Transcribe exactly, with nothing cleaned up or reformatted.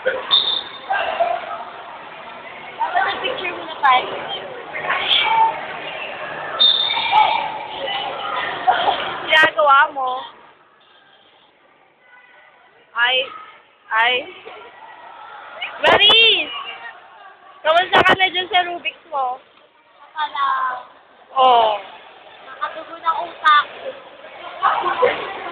Dapat nag-picture mo na tayo. Ginagawa mo. Ay, ay. Maris! Kamusta ka na dyan sa Rubik's mo? Akala, Oo. nakatugo ng utak.